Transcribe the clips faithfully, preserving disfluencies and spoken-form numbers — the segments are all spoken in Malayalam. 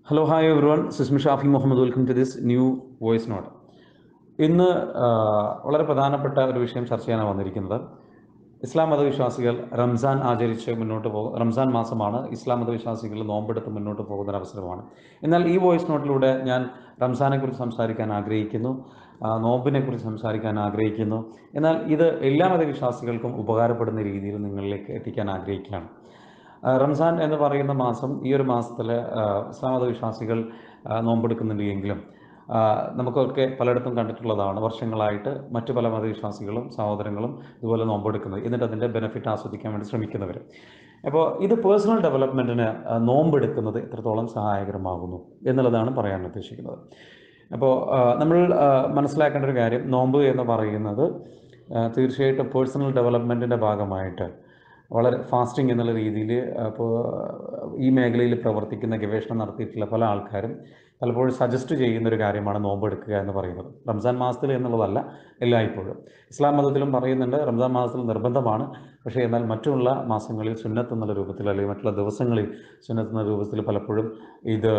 Hello, hi everyone. This is Shafi Muhammad. Welcome to this new voice note. ഇന്ന് വളരെ പ്രധാനപ്പെട്ട ഒരു വിഷയം ചർച്ച ചെയ്യാനാണ് വന്നിരിക്കുന്നത്. ഇസ്ലാം മതവിശ്വാസികൾ റംസാൻ ആചരിച്ച് മുന്നോട്ട് പോകും. റംസാൻ മാസമാണ് ഇസ്ലാം മതവിശ്വാസികൾ നോമ്പെടുത്ത് മുന്നോട്ട് പോകുന്ന അവസരമാണ്. എന്നാൽ ഈ വോയിസ് നോട്ടിലൂടെ ഞാൻ റംസാനെക്കുറിച്ച് സംസാരിക്കാൻ ആഗ്രഹിക്കുന്നു, നോമ്പിനെക്കുറിച്ച് സംസാരിക്കാൻ ആഗ്രഹിക്കുന്നു. എന്നാൽ ഇത് എല്ലാ മതവിശ്വാസികൾക്കും ഉപകാരപ്പെടുന്ന രീതിയിൽ നിങ്ങളിലേക്ക് എത്തിക്കാൻ ആഗ്രഹിക്കുകയാണ്. റംസാൻ എന്ന് പറയുന്ന മാസം, ഈ ഒരു മാസത്തിൽ ഇസ്ലാം മതവിശ്വാസികൾ നോമ്പെടുക്കുന്നുണ്ട് എങ്കിലും നമുക്കൊക്കെ പലയിടത്തും കണ്ടിട്ടുള്ളതാണ് വർഷങ്ങളായിട്ട് മറ്റു പല മതവിശ്വാസികളും സഹോദരങ്ങളും ഇതുപോലെ നോമ്പെടുക്കുന്നത്, എന്നിട്ട് അതിൻ്റെ ബെനിഫിറ്റ് ആസ്വദിക്കാൻ വേണ്ടി ശ്രമിക്കുന്നവർ. അപ്പോൾ ഇത് പേഴ്സണൽ ഡെവലപ്മെൻറ്റിന് നോമ്പെടുക്കുന്നത് എത്രത്തോളം സഹായകരമാകുന്നു എന്നുള്ളതാണ് പറയാൻ ഉദ്ദേശിക്കുന്നത്. അപ്പോൾ നമ്മൾ മനസ്സിലാക്കേണ്ട ഒരു കാര്യം, നോമ്പ് എന്ന് പറയുന്നത് തീർച്ചയായിട്ടും പേഴ്സണൽ ഡെവലപ്മെൻറ്റിൻ്റെ ഭാഗമായിട്ട് വളരെ ഫാസ്റ്റിംഗ് എന്നുള്ള രീതിയിൽ ഇപ്പോൾ ഈ മേഖലയിൽ പ്രവർത്തിക്കുന്ന ഗവേഷണം നടത്തിയിട്ടുള്ള പല ആൾക്കാരും പലപ്പോഴും സജസ്റ്റ് ചെയ്യുന്നൊരു കാര്യമാണ് നോമ്പെടുക്കുക എന്ന് പറയുന്നത്. റംസാൻ മാസത്തിൽ എന്നുള്ളതല്ല, എല്ലായ്പ്പോഴും. ഇസ്ലാം മതത്തിലും പറയുന്നുണ്ട് റംസാൻ മാസത്തിൽ നിർബന്ധമാണ്, പക്ഷേ എന്നാൽ മറ്റുള്ള മാസങ്ങളിൽ സുന്നത്ത് എന്നുള്ള രൂപത്തിൽ അല്ലെങ്കിൽ മറ്റുള്ള ദിവസങ്ങളിൽ സുന്നത്ത് എന്ന രൂപത്തിൽ പലപ്പോഴും ഇത്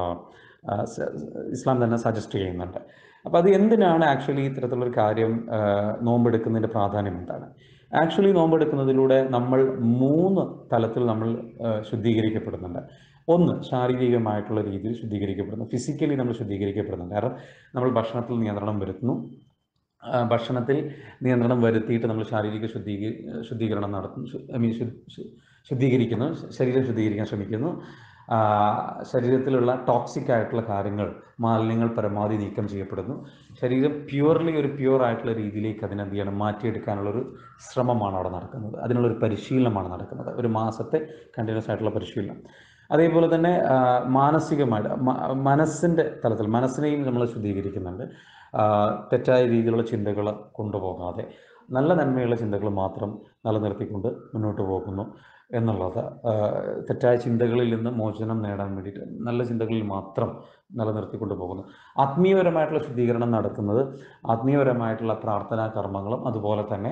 ഇസ്ലാം തന്നെ സജസ്റ്റ് ചെയ്യുന്നുണ്ട്. അപ്പോൾ അത് എന്തിനാണ് ആക്ച്വലി ഇത്തരത്തിലുള്ളൊരു കാര്യം, നോമ്പെടുക്കുന്നതിൻ്റെ പ്രാധാന്യം എന്താണ്? ആക്ച്വലി നോമ്പെടുക്കുന്നതിലൂടെ നമ്മൾ മൂന്ന് തലത്തിൽ നമ്മൾ ശുദ്ധീകരിക്കപ്പെടുന്നുണ്ട്. ഒന്ന്, ശാരീരികമായിട്ടുള്ള രീതിയിൽ ശുദ്ധീകരിക്കപ്പെടുന്നു, ഫിസിക്കലി നമ്മൾ ശുദ്ധീകരിക്കപ്പെടുന്നുണ്ട്. കാരണം നമ്മൾ ഭക്ഷണത്തിൽ നിയന്ത്രണം വരുത്തുന്നു. ഭക്ഷണത്തിൽ നിയന്ത്രണം വരുത്തിയിട്ട് നമ്മൾ ശാരീരിക ശുദ്ധീകരി ശുദ്ധീകരണം നടത്തുന്നു ഐ മീൻ ശുദ്ധീകരിക്കുന്നു ശരീരം ശുദ്ധീകരിക്കാൻ ശ്രമിക്കുന്നു. ശരീരത്തിലുള്ള ടോക്സിക് ആയിട്ടുള്ള കാര്യങ്ങൾ, മാലിന്യങ്ങൾ പരമാവധി നീക്കം ചെയ്യപ്പെടുന്നു. ശരീരം പ്യുവർലി ഒരു പ്യുവർ ആയിട്ടുള്ള രീതിയിലേക്ക് അതിനെന്ത് ചെയ്യണം, മാറ്റിയെടുക്കാനുള്ളൊരു ശ്രമമാണ് അവിടെ നടക്കുന്നത്. അതിനുള്ളൊരു പരിശീലനമാണ് നടക്കുന്നത്, ഒരു മാസത്തെ കണ്ടിന്യൂസ് ആയിട്ടുള്ള പരിശീലനം. അതേപോലെ തന്നെ മാനസികമായിട്ട് മനസ്സിൻ്റെ തലത്തിൽ മനസ്സിനെയും നമ്മൾ ശുദ്ധീകരിക്കുന്നുണ്ട്. തെറ്റായ രീതിയിലുള്ള ചിന്തകൾ കൊണ്ടുപോകാതെ നല്ല നന്മയുള്ള ചിന്തകൾ മാത്രം നിലനിർത്തിക്കൊണ്ട് മുന്നോട്ട് പോകുന്നു എന്നുള്ളത്. തെറ്റായ ചിന്തകളിൽ നിന്ന് മോചനം നേടാൻ വേണ്ടിയിട്ട് നല്ല ചിന്തകളിൽ മാത്രം നിലനിർത്തിക്കൊണ്ട് പോകുന്നു. ആത്മീയപരമായിട്ടുള്ള ശുദ്ധീകരണം നടക്കുന്നത് ആത്മീയപരമായിട്ടുള്ള പ്രാർത്ഥനാ കർമ്മങ്ങളും അതുപോലെ തന്നെ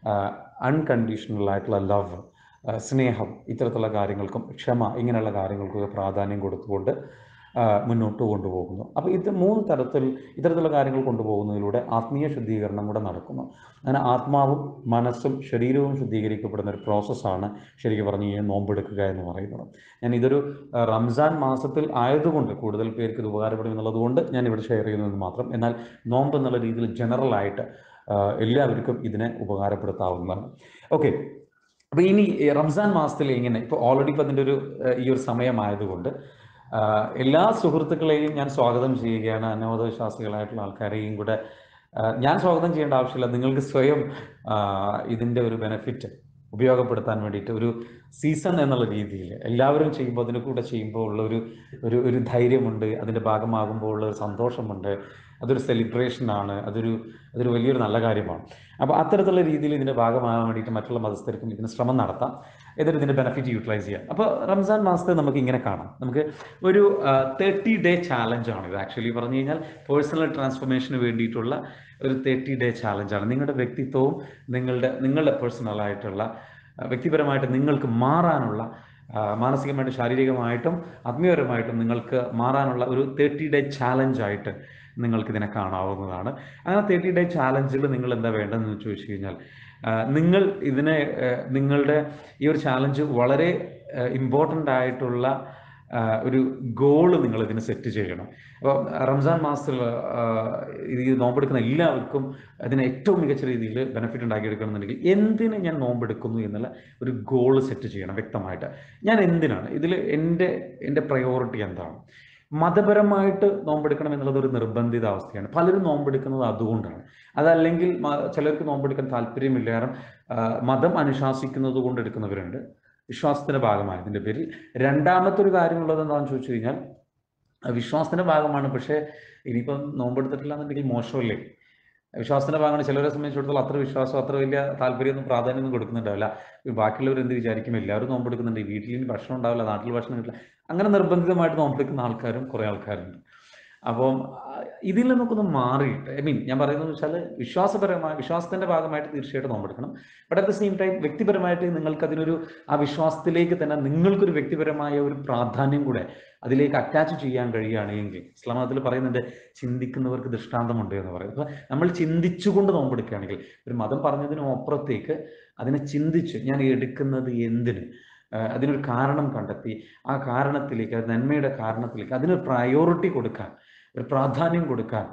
അൺകണ്ടീഷണൽ ആയിട്ടുള്ള ലവ്, സ്നേഹം, ഇത്തരത്തിലുള്ള കാര്യങ്ങൾക്കും ക്ഷമ, ഇങ്ങനെയുള്ള കാര്യങ്ങൾക്കൊക്കെ പ്രാധാന്യം കൊടുത്തുകൊണ്ട് മുന്നോട്ട് കൊണ്ടുപോകുന്നു. അപ്പോൾ ഇത് മൂന്ന് തരത്തിൽ ഇത്തരത്തിലുള്ള കാര്യങ്ങൾ കൊണ്ടുപോകുന്നതിലൂടെ ആത്മീയ ശുദ്ധീകരണം കൂടെ നടക്കുന്നു. അങ്ങനെ ആത്മാവും മനസ്സും ശരീരവും ശുദ്ധീകരിക്കപ്പെടുന്ന ഒരു പ്രോസസ്സാണ് ശരിക്കും പറഞ്ഞു കഴിഞ്ഞാൽ നോമ്പെടുക്കുക എന്ന് പറയുന്നത്. ഞാൻ ഇതൊരു റംസാൻ മാസത്തിൽ ആയതുകൊണ്ട് കൂടുതൽ പേർക്ക് ഇത് ഉപകാരപ്പെടും എന്നുള്ളതുകൊണ്ട് ഞാൻ ഇവിടെ ഷെയർ ചെയ്യുന്നത് മാത്രം. എന്നാൽ നോമ്പ് എന്നുള്ള രീതിയിൽ ജനറലായിട്ട് എല്ലാവർക്കും ഇതിനെ ഉപകാരപ്പെടുത്താവുന്നതാണ്. ഓക്കെ, അപ്പോൾ ഇനി റംസാൻ മാസത്തിൽ ഇങ്ങനെ ഇപ്പോൾ ഓൾറെഡി ഇപ്പോൾ അതിൻ്റെ ഒരു ഈ ഒരു സമയമായതുകൊണ്ട് എല്ലാ സുഹൃത്തുക്കളെയും ഞാൻ സ്വാഗതം ചെയ്യുകയാണ്. അനവധവിശ്വാസികളായിട്ടുള്ള ആൾക്കാരെയും കൂടെ ഞാൻ സ്വാഗതം ചെയ്യേണ്ട ആവശ്യമില്ല. നിങ്ങൾക്ക് സ്വയം ഇതിൻ്റെ ഒരു ബെനിഫിറ്റ് ഉപയോഗപ്പെടുത്താൻ വേണ്ടിയിട്ട് ഒരു സീസൺ എന്നുള്ള രീതിയിൽ എല്ലാവരും ചെയ്യുമ്പോൾ അതിന് കൂടെ ചെയ്യുമ്പോൾ ഉള്ള ഒരു ഒരു ഒരു ധൈര്യമുണ്ട്, അതിൻ്റെ ഭാഗമാകുമ്പോൾ ഉള്ള ഒരു സന്തോഷമുണ്ട്, അതൊരു സെലിബ്രേഷനാണ്, അതൊരു അതൊരു വലിയൊരു നല്ല കാര്യമാണ്. അപ്പോൾ അത്തരത്തിലുള്ള രീതിയിൽ ഇതിൻ്റെ ഭാഗമാകാൻ വേണ്ടിയിട്ട് മറ്റുള്ള മതസ്ഥർക്കും ഇതിന് ശ്രമം നടത്താം, എന്നിട്ട് ഇതിൻ്റെ ബെനിഫിറ്റ് യൂട്ടിലൈസ് ചെയ്യാം. അപ്പോൾ റംസാൻ മാസത്തെ നമുക്ക് ഇങ്ങനെ കാണാം. നമുക്ക് ഒരു തേർട്ടി ഡേ ചാലഞ്ചാണ് ഇത്. ആക്ച്വലി പറഞ്ഞു കഴിഞ്ഞാൽ പേഴ്സണൽ ട്രാൻസ്ഫോർമേഷന് വേണ്ടിയിട്ടുള്ള ഒരു തേർട്ടി ഡേ ചാലഞ്ചാണ്. നിങ്ങളുടെ വ്യക്തിത്വവും നിങ്ങളുടെ നിങ്ങളുടെ പേഴ്സണലായിട്ടുള്ള വ്യക്തിപരമായിട്ട് നിങ്ങൾക്ക് മാറാനുള്ള, മാനസികമായിട്ടും ശാരീരികമായിട്ടും ആത്മീയപരമായിട്ടും നിങ്ങൾക്ക് മാറാനുള്ള ഒരു തേർട്ടി ഡേ ചാലഞ്ചായിട്ട് നിങ്ങൾക്കിതിനെ കാണാവുന്നതാണ്. അങ്ങനെ തേർട്ടി ഡേ ചാലഞ്ചിൽ നിങ്ങൾ എന്താ വേണ്ടതെന്ന് ചോദിച്ചു കഴിഞ്ഞാൽ, നിങ്ങൾ ഇതിനെ നിങ്ങളുടെ ഈ ഒരു ചാലഞ്ച് വളരെ ഇമ്പോർട്ടൻ്റ് ആയിട്ടുള്ള ഒരു ഗോള് നിങ്ങൾ ഇതിന് സെറ്റ് ചെയ്യണം. അപ്പോൾ റംസാൻ മാസത്തിൽ ഇത് നോമ്പെടുക്കുന്ന എല്ലാവർക്കും അതിന് ഏറ്റവും മികച്ച രീതിയിൽ ബെനിഫിറ്റ് ഉണ്ടാക്കിയെടുക്കണമെന്നുണ്ടെങ്കിൽ എന്തിന് ഞാൻ നോമ്പെടുക്കുന്നു എന്നുള്ള ഒരു ഗോള് സെറ്റ് ചെയ്യണം വ്യക്തമായിട്ട്. ഞാൻ എന്തിനാണ് ഇതിൽ, എൻ്റെ എൻ്റെ പ്രയോറിറ്റി എന്താണ്? മതപരമായിട്ട് നോമ്പെടുക്കണം എന്നുള്ളത് ഒരു നിർബന്ധിത അവസ്ഥയാണ്. പലരും നോമ്പെടുക്കുന്നത് അതുകൊണ്ടാണ്. അതല്ലെങ്കിൽ ചിലർക്ക് നോമ്പെടുക്കാൻ താല്പര്യമില്ല, കാരണം മതം അനുശാസിക്കുന്നത് കൊണ്ട് എടുക്കുന്നവരുണ്ട്, വിശ്വാസത്തിന്റെ ഭാഗമായതിൻ്റെ പേരിൽ. രണ്ടാമത്തെ ഒരു കാര്യമുള്ളത് എന്താണെന്ന് ചോദിച്ചു കഴിഞ്ഞാൽ, വിശ്വാസത്തിന്റെ ഭാഗമാണ്, പക്ഷേ ഇനിയിപ്പം നോമ്പെടുത്തിട്ടില്ല എന്നുണ്ടെങ്കിൽ മോശമല്ലേ? വിശ്വാസത്തിന്റെ ഭാഗമാണ്. ചിലരെ സംബന്ധിച്ചിടത്തോളം അത്ര വിശ്വാസം, അത്ര വലിയ താല്പര്യമൊന്നും പ്രാധാന്യമൊന്നും കൊടുക്കുന്നുണ്ടാവില്ല. ബാക്കിയുള്ളവർ എന്ത് വിചാരിക്കും, എല്ലാവരും നോമ്പെടുക്കുന്നുണ്ട്, വീട്ടിൽ ഭക്ഷണം ഉണ്ടാവില്ല, നാട്ടിൽ ഭക്ഷണം കിട്ടില്ല, അങ്ങനെ നിർബന്ധിതമായിട്ട് നോമ്പെടുക്കുന്ന ആൾക്കാരും കുറേ ആൾക്കാരുണ്ട്. അപ്പം ഇതിൽ നിന്നൊക്കെ ഒന്ന് മാറിയിട്ട്, ഐ മീൻ ഞാൻ പറയുന്നത് വെച്ചാൽ വിശ്വാസപരമായ വിശ്വാസത്തിന്റെ ഭാഗമായിട്ട് തീർച്ചയായിട്ടും നോമ്പെടുക്കണം. But at the same time വ്യക്തിപരമായിട്ട് നിങ്ങൾക്ക് അതിനൊരു ആ വിശ്വാസത്തിലേക്ക് തന്നെ നിങ്ങൾക്കൊരു വ്യക്തിപരമായ ഒരു പ്രാധാന്യം കൂടെ അതിലേക്ക് അറ്റാച്ച് ചെയ്യാൻ കഴിയുകയാണെങ്കിൽ, ഇസ്ലാം അതിൽ പറയുന്നുണ്ട് ചിന്തിക്കുന്നവർക്ക് ദൃഷ്ടാന്തമുണ്ട് എന്ന് പറയും. അപ്പോൾ നമ്മൾ ചിന്തിച്ചുകൊണ്ട് നോമ്പെടുക്കുകയാണെങ്കിൽ, ഒരു മതം പറഞ്ഞതിനും അപ്പുറത്തേക്ക് അതിനെ ചിന്തിച്ച് ഞാൻ എടുക്കുന്നത് എന്തിന്, അതിനൊരു കാരണം കണ്ടെത്തി ആ കാരണത്തിലേക്ക്, നന്മയുടെ കാരണത്തിലേക്ക് അതിനൊരു പ്രയോറിറ്റി കൊടുക്കാൻ, ഒരു പ്രാധാന്യം കൊടുക്കാൻ,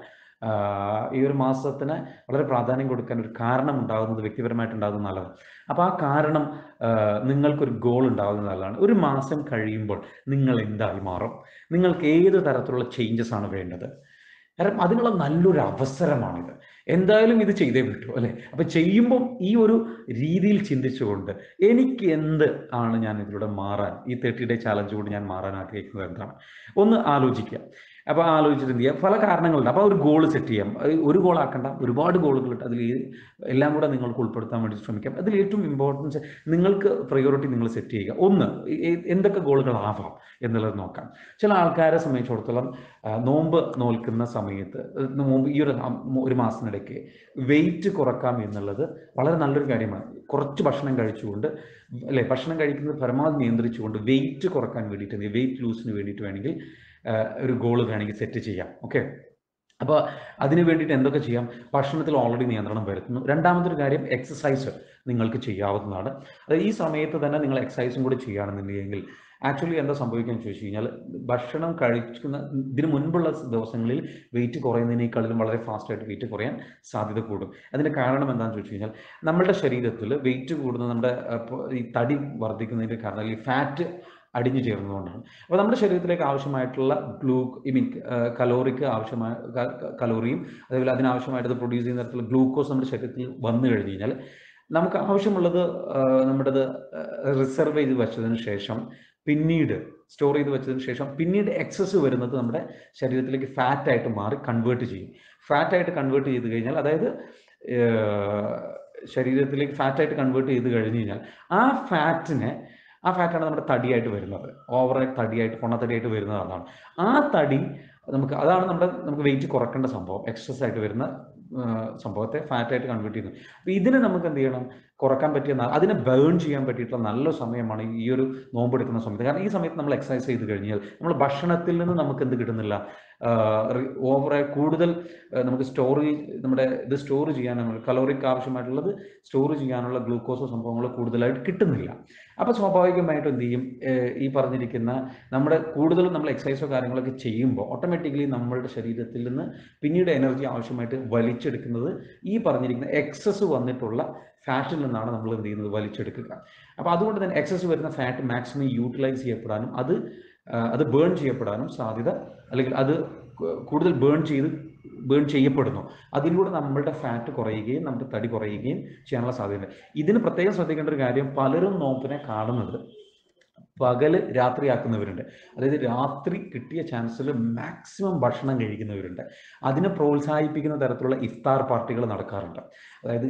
ഈ ഒരു മാസത്തിന് വളരെ പ്രാധാന്യം കൊടുക്കാൻ ഒരു കാരണം ഉണ്ടാകുന്നത് വ്യക്തിപരമായിട്ടുണ്ടാകുന്നത് നല്ലതാണ്. അപ്പോൾ ആ കാരണം നിങ്ങൾക്കൊരു ഗോൾ ഉണ്ടാകുന്നത് നല്ലതാണ്. ഒരു മാസം കഴിയുമ്പോൾ നിങ്ങൾ എന്തായി മാറും, നിങ്ങൾക്ക് ഏത് തരത്തിലുള്ള ചേഞ്ചസ് ആണ് വേണ്ടത്, കാരണം അതിനുള്ള നല്ലൊരു അവസരമാണിത്. എന്തായാലും ഇത് ചെയ്തേ പറ്റൂ അല്ലേ? അപ്പൊ ചെയ്യുമ്പോൾ ഈ ഒരു രീതിയിൽ ചിന്തിച്ചുകൊണ്ട് എനിക്ക് എന്ത് ആണ് ഞാൻ ഇതിലൂടെ മാറാൻ, ഈ തേർട്ടി ഡേ ചാലഞ്ച് കൊണ്ട് ഞാൻ മാറാൻ ആഗ്രഹിക്കുന്നത് എന്താണ് ഒന്ന് ആലോചിക്കുക. അപ്പോൾ ആലോചിച്ചിട്ട് എന്ത് ചെയ്യാം, പല കാരണങ്ങളുണ്ട്. അപ്പോൾ ഒരു ഗോൾ സെറ്റ് ചെയ്യാം. ഒരു ഗോൾ ആക്കണ്ട, ഒരുപാട് ഗോളുകളുണ്ട്. അതിൽ എല്ലാം കൂടെ നിങ്ങൾക്ക് ഉൾപ്പെടുത്താൻ വേണ്ടി ശ്രമിക്കാം. അതിൽ ഏറ്റവും ഇമ്പോർട്ടൻസ് നിങ്ങൾക്ക് പ്രയോറിറ്റി നിങ്ങൾ സെറ്റ് ചെയ്യുക. ഒന്ന്, എന്തൊക്കെ ഗോളുകളാവാം എന്നുള്ളത് നോക്കാം. ചില ആൾക്കാരെ സംബന്ധിച്ചിടത്തോളം നോമ്പ് നോൽക്കുന്ന സമയത്ത്, നോമ്പ് ഈ ഒരു ഒരു മാസത്തിനിടയ്ക്ക് വെയിറ്റ് കുറക്കാം എന്നുള്ളത് വളരെ നല്ലൊരു കാര്യമാണ്. കുറച്ച് ഭക്ഷണം കഴിച്ചുകൊണ്ട് അല്ലെ, ഭക്ഷണം കഴിക്കുന്നത് പരമാവധി നിയന്ത്രിച്ചുകൊണ്ട് വെയിറ്റ് കുറക്കാൻ വേണ്ടിയിട്ട്, വെയിറ്റ് ലൂസിന് വേണ്ടിയിട്ട് വേണമെങ്കിൽ ഒരു ഗോൾ വേണമെങ്കിൽ സെറ്റ് ചെയ്യാം. ഓക്കെ, അപ്പോൾ അതിന് വേണ്ടിയിട്ട് എന്തൊക്കെ ചെയ്യാം? ഭക്ഷണത്തിൽ ഓൾറെഡി നിയന്ത്രണം വരുത്തുന്നു. രണ്ടാമതൊരു കാര്യം, എക്സസൈസ് നിങ്ങൾക്ക് ചെയ്യാവുന്നതാണ്. അത് ഈ സമയത്ത് തന്നെ നിങ്ങൾ എക്സസൈസും കൂടി ചെയ്യുകയാണെന്നുണ്ടെങ്കിൽ ആക്ച്വലി എന്താ സംഭവിക്കുകയെന്ന് ചോദിച്ചു കഴിഞ്ഞാൽ, ഭക്ഷണം കഴിക്കുന്ന ഇതിന് മുൻപുള്ള ദിവസങ്ങളിൽ വെയിറ്റ് കുറയുന്നതിനേക്കാളും വളരെ ഫാസ്റ്റായിട്ട് വെയിറ്റ് കുറയാൻ സാധ്യത കൂടും. അതിൻ്റെ കാരണം എന്താണെന്ന് ചോദിച്ചു കഴിഞ്ഞാൽ, നമ്മുടെ ശരീരത്തിൽ വെയിറ്റ് കൂടുന്നത് നമ്മുടെ ഈ തടി വർദ്ധിക്കുന്നതിൻ്റെ കാരണം, അല്ലെങ്കിൽ ഫാറ്റ് അടിഞ്ഞു ചേർന്നതുകൊണ്ടാണ്. അപ്പോൾ നമ്മുടെ ശരീരത്തിലേക്ക് ആവശ്യമായിട്ടുള്ള ഗ്ലൂ ഐ മീൻ കലോറിക്ക് ആവശ്യമായ കലോറിയും അതേപോലെ അതിനാവശ്യമായിട്ട് പ്രൊഡ്യൂസ് ചെയ്യുന്ന തരത്തിലുള്ള ഗ്ലൂക്കോസ് നമ്മുടെ ശരീരത്തിൽ വന്നു കഴിഞ്ഞ് കഴിഞ്ഞാൽ നമുക്ക് ആവശ്യമുള്ളത് നമ്മുടേത് റിസർവ് ചെയ്ത് വെച്ചതിന് ശേഷം, പിന്നീട് സ്റ്റോർ ചെയ്ത് വെച്ചതിന് ശേഷം പിന്നീട് എക്സസ് വരുന്നത് നമ്മുടെ ശരീരത്തിലേക്ക് ഫാറ്റായിട്ട് മാറി കൺവേർട്ട് ചെയ്യും. ഫാറ്റായിട്ട് കൺവേർട്ട് ചെയ്ത് കഴിഞ്ഞാൽ, അതായത് ശരീരത്തിലേക്ക് ഫാറ്റായിട്ട് കൺവേർട്ട് ചെയ്ത് കഴിഞ്ഞ് കഴിഞ്ഞാൽ ആ ഫാറ്റിനെ ആ ഫാറ്റാണ് നമ്മുടെ തടിയായിട്ട് വരുന്നത്. ഓവറായിട്ട് തടിയായിട്ട്, പൊണ്ണത്തടിയായിട്ട് വരുന്നത് അതാണ്. ആ തടി നമുക്ക്, അതാണ് നമ്മുടെ നമുക്ക് വെയിറ്റ് കുറക്കേണ്ട സംഭവം. എക്സസ് ആയിട്ട് വരുന്ന സംഭവത്തെ ഫാറ്റായിട്ട് കൺവേർട്ട് ചെയ്യുന്നു. അപ്പോൾ ഇതിനെ നമുക്ക് എന്ത് ചെയ്യണം, കുറക്കാൻ പറ്റിയ, അതിനെ ബേൺ ചെയ്യാൻ പറ്റിയിട്ടുള്ള നല്ല സമയമാണ് ഈ ഒരു നോമ്പെടുക്കുന്ന സമയത്ത്. കാരണം ഈ സമയത്ത് നമ്മൾ എക്സസൈസ് ചെയ്ത് കഴിഞ്ഞാൽ നമ്മൾ ഭക്ഷണത്തിൽ നിന്ന് നമുക്ക് എന്ത് കിട്ടുന്നില്ല, ഓവറായി കൂടുതൽ നമുക്ക് സ്റ്റോർ നമ്മുടെ ഇത് സ്റ്റോർ ചെയ്യാനുള്ള കലോറിക്ക് ആവശ്യമായിട്ടുള്ളത് സ്റ്റോർ ചെയ്യാനുള്ള ഗ്ലൂക്കോസോ സംഭവങ്ങളോ കൂടുതലായിട്ട് കിട്ടുന്നില്ല. അപ്പോൾ സ്വാഭാവികമായിട്ടും എന്ത് ചെയ്യും, ഈ പറഞ്ഞിരിക്കുന്ന നമ്മുടെ കൂടുതലും നമ്മൾ എക്സസൈസോ കാര്യങ്ങളൊക്കെ ചെയ്യുമ്പോൾ ഓട്ടോമാറ്റിക്കലി നമ്മളുടെ ശരീരത്തിൽ നിന്ന് പിന്നീട് എനർജി ആവശ്യമായിട്ട് വലിച്ചെടുക്കുന്നത് ഈ പറഞ്ഞിരിക്കുന്ന എക്സസ് വന്നിട്ടുള്ള ഫാറ്റിൽ നിന്നാണ് നമ്മൾ എന്ത് ചെയ്യുന്നത്, വലിച്ചെടുക്കുക. അപ്പോൾ അതുകൊണ്ട് തന്നെ എക്സസ് വരുന്ന ഫാറ്റ് മാക്സിമം യൂട്ടിലൈസ് ചെയ്യപ്പെടാനും അത് അത് ബേൺ ചെയ്യപ്പെടാനും സാധ്യത, അല്ലെങ്കിൽ അത് കൂടുതൽ ബേൺ ചെയ്ത് ബേൺ ചെയ്യപ്പെടുന്നു. അതിലൂടെ നമ്മളുടെ ഫാറ്റ് കുറയുകയും നമ്മുടെ തടി കുറയുകയും ചെയ്യാനുള്ള സാധ്യതയുണ്ട്. ഇതിന് പ്രത്യേകം ശ്രദ്ധിക്കേണ്ട ഒരു കാര്യം, പലരും നോമ്പിനെ കാണുന്നത് പകല് രാത്രിയാക്കുന്നവരുണ്ട്. അതായത് രാത്രി കിട്ടിയ ചാൻസിൽ മാക്സിമം ഭക്ഷണം കഴിക്കുന്നവരുണ്ട്. അതിനെ പ്രോത്സാഹിപ്പിക്കുന്ന തരത്തിലുള്ള ഇഫ്താർ പാർട്ടികൾ നടക്കാറുണ്ട്. അതായത്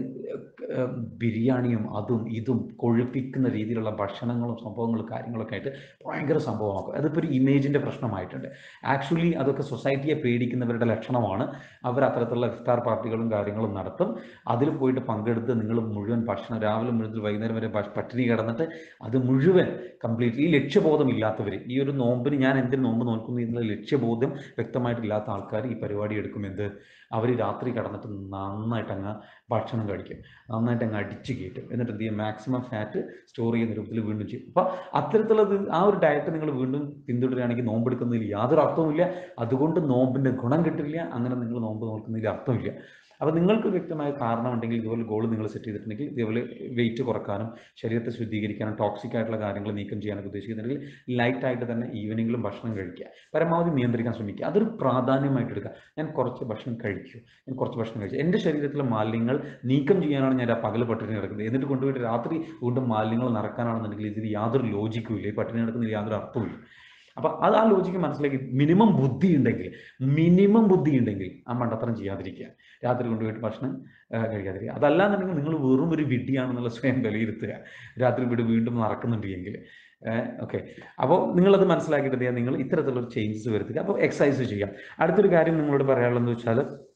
ബിരിയാണിയും അതും ഇതും കൊഴുപ്പിക്കുന്ന രീതിയിലുള്ള ഭക്ഷണങ്ങളും സംഭവങ്ങളും കാര്യങ്ങളൊക്കെ ആയിട്ട് ഭയങ്കര സംഭവമാക്കും. അതിപ്പോൾ ഒരു ഇമേജിൻ്റെ പ്രശ്നമായിട്ടുണ്ട്. ആക്ച്വലി അതൊക്കെ സൊസൈറ്റിയെ പേടിക്കുന്നവരുടെ ലക്ഷണമാണ്. അവർ അത്തരത്തിലുള്ള ഇഫ്താർ പാർട്ടികളും കാര്യങ്ങളും നടത്തും. അതിൽ പോയിട്ട് പങ്കെടുത്ത് നിങ്ങൾ മുഴുവൻ ഭക്ഷണം രാവിലെ മുതൽ വൈകുന്നേരം വരെ പട്ടിണി കിടന്നിട്ട് അത് മുഴുവൻ കംപ്ലീറ്റ്, ഈ ലക്ഷ്യബോധം ഇല്ലാത്തവർ, ഈ ഒരു നോമ്പിന് ഞാൻ എന്തിന് നോമ്പ് നോക്കുന്നു എന്നുള്ള ലക്ഷ്യബോധം വ്യക്തമായിട്ടില്ലാത്ത ആൾക്കാർ ഈ പരിപാടി എടുക്കും. എന്ത്, അവർ രാത്രി കിടന്നിട്ട് നന്നായിട്ട് അങ്ങ് ഭക്ഷണം കഴിക്കും, നന്നായിട്ട് അങ്ങ് അടിച്ചു കയറ്റും. എന്നിട്ട് എന്ത് ചെയ്യും, മാക്സിമം ഫാറ്റ് സ്റ്റോർ ചെയ്യുന്ന രൂപത്തിൽ വീണ്ടും ചെയ്യും. അപ്പോൾ അത്തരത്തിലുള്ളത് ആ ഒരു ഡയറ്റ് നിങ്ങൾ വീണ്ടും പിന്തുടരുകയാണെങ്കിൽ നോമ്പെടുക്കുന്നതിൽ യാതൊരു അർത്ഥവുമില്ല. അതുകൊണ്ട് നോമ്പിൻ്റെ ഗുണം കിട്ടില്ല. അങ്ങനെ നിങ്ങൾ നോമ്പ് നോക്കുന്നതിൽ അർത്ഥമില്ല. അപ്പോൾ നിങ്ങൾക്ക് വ്യക്തമായ കാരണം ഉണ്ടെങ്കിൽ, ഇതുപോലെ ഗോൾ നിങ്ങൾ സെറ്റ് ചെയ്തിട്ടുണ്ടെങ്കിൽ, ഇതുപോലെ വെയിറ്റ് കുറക്കാനും ശരീരത്തെ ശുദ്ധീകരിക്കാനും ടോക്സിക് ആയിട്ടുള്ള കാര്യങ്ങൾ നീക്കം ചെയ്യാനൊക്കെ ഉദ്ദേശിക്കുന്നുണ്ടെങ്കിൽ ലൈറ്റായിട്ട് തന്നെ ഈവനിങ്ങിലും ഭക്ഷണം കഴിക്കുക, പരമാവധി നിയന്ത്രിക്കാൻ ശ്രമിക്കുക. അതൊരു പ്രാധാന്യമായിട്ട് എടുക്കുക. ഞാൻ കുറച്ച് ഭക്ഷണം കഴിക്കൂ, ഞാൻ കുറച്ച് ഭക്ഷണം കഴിച്ചു, എൻ്റെ ശരീരത്തിലെ മാലിന്യങ്ങൾ നീക്കം ചെയ്യാനാണ് ഞാൻ ആ പകൽ പട്ടിണി കിടക്കുന്നത്, എന്നിട്ട് കൊണ്ടുപോയിട്ട് രാത്രി വീണ്ടും മാലിന്യങ്ങൾ നടക്കാനാണെന്നുണ്ടെങ്കിൽ ഇതിൽ യാതൊരു ലോജിക്കും ഇല്ല, ഈ പട്ടിണി കിടക്കുന്നതിൽ യാതൊരു അർത്ഥവും ഇല്ല. അപ്പം അത് ആ ലോജിക്ക് മനസ്സിലാക്കി മിനിമം ബുദ്ധി ഉണ്ടെങ്കിൽ മിനിമം ബുദ്ധി ഉണ്ടെങ്കിൽ ആ മണ്ടത്തരം ചെയ്യാതിരിക്കുക, രാത്രി കൊണ്ടുപോയിട്ട് ഭക്ഷണം കഴിക്കാതിരിക്കുക. അതല്ലാന്നുണ്ടെങ്കിൽ നിങ്ങൾ വെറും ഒരു വിഡ്ഢിയാണെന്നുള്ള സ്വയം വിലയിരുത്തുക, രാത്രി വീട് വീണ്ടും നടക്കുന്നുണ്ട് എങ്കിൽ. ഓക്കെ, അപ്പോൾ നിങ്ങളത് മനസ്സിലാക്കിയിട്ട് നിങ്ങൾ ഇത്തരത്തിലുള്ള ചേഞ്ചസ് വരുത്തുക. അപ്പോൾ എക്സസൈസ് ചെയ്യാം. അടുത്തൊരു കാര്യം നിങ്ങളോട് പറയാനുള്ളതെന്ന് വെച്ചാൽ,